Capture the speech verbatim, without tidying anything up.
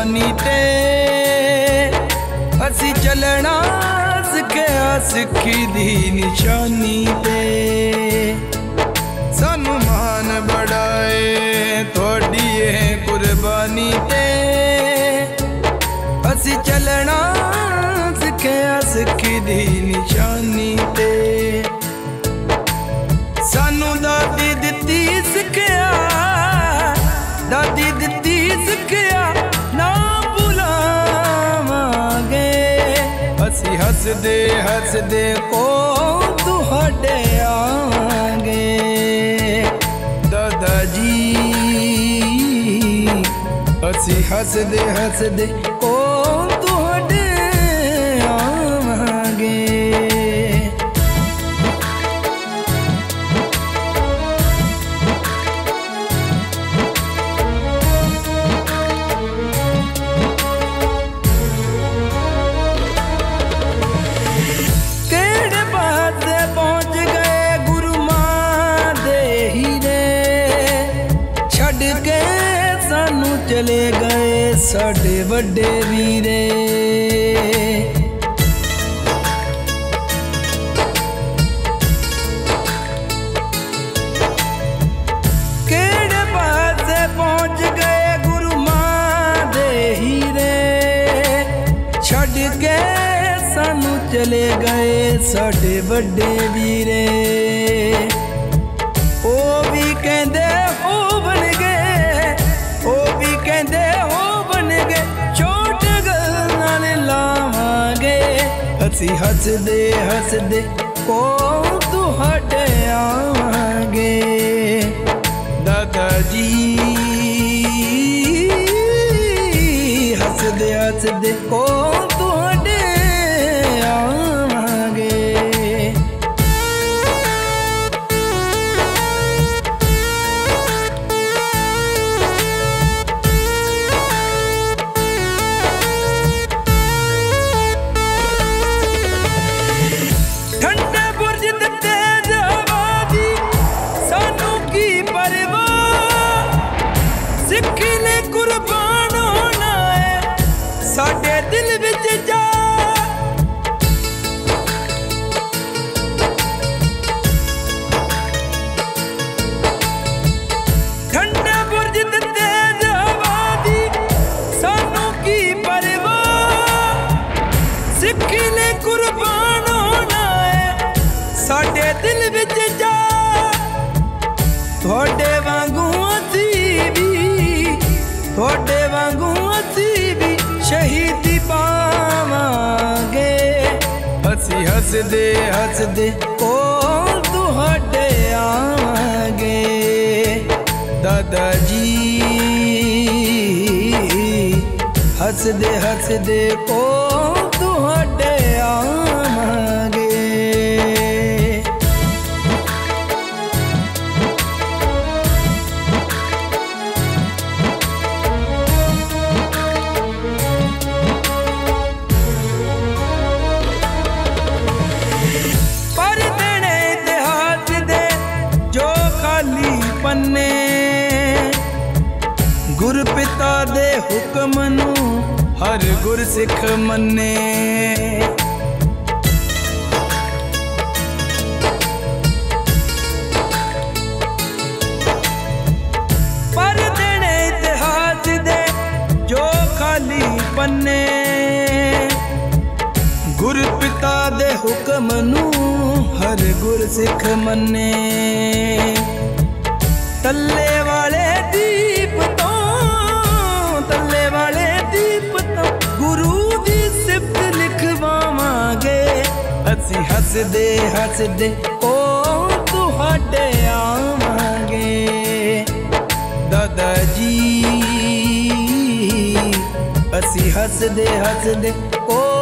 कुर्बानी ते असी चलना सिखिया सिखी दी निशानी ते सानू मान बढ़ाए थोड़ी कुर्बानी ते असी चलना सिखिया सिखी दी निशानी ते सानू दादी दिती सिखिया दादी दिती सिखिया ना भुलावांगे असी हसदे हसदे को तुहाडे आवांगे दादा जी असी हसदे हसदे को तुहाडे आवांगे चले गए साडे वड्डे वीरे केड़े पासे पहुंच गए गुरु मां दे हीरे छड़ के सानू चले गए साडे वड्डे वीरे ओ भी कहंदे हो बन गए ओ भी कहंदे हो बन गए छोट गल नाल लावांगे असी हसदे हसदे को तुहाडे आवांगे दादा जी हसदे हसदे को तुहाडे आवांगे साडे दिल विच जा ठंडे बुर्ज ते तेज हवा दी सानू की परवाह सिक्खी ले कुर्बान होना है साडे दिल विच जा थोड़े वांगू असी भी थोड़े वांगू असी भी शहीदी पावांगे हसी हसदे हसदे को तुहाडे आवांगे दादा जी हसदे हसदे को तुहाडे आवांगे गुर पिता दे हुक्म नू हर गुर सिख मन्ने पर देने इतिहास दे जो खाली पन्ने गुर पिता दे हुक्म नू हर गुर सिख मन्ने तल्ले वाले दीप तो तल्ले वाले दीप तो गुरु दी सिफ्त लिखवावांगे असी हसदे हसदे ओ तुहाडे आवांगे दादा जी असी हसदे हसदे ओ